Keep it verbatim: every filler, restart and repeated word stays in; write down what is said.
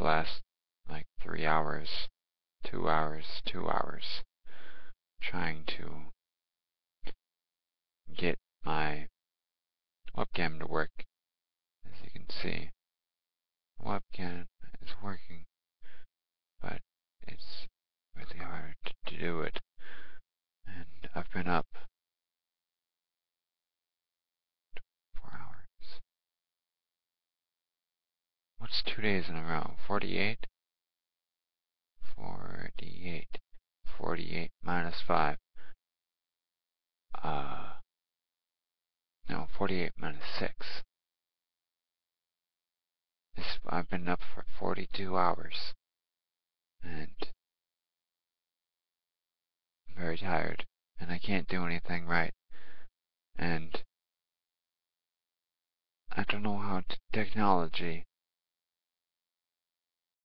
last like three hours, two hours, two hours, trying to get my webcam to work. As you can see, the webcam is working, but it's really hard to do it. And I've been up four hours. What's two days in a row? forty-eight? forty-eight. forty-eight minus five. Uh, no, forty-eight minus six. This, I've been up for forty-two hours. And I'm very tired. And I can't do anything right. And I don't know how technology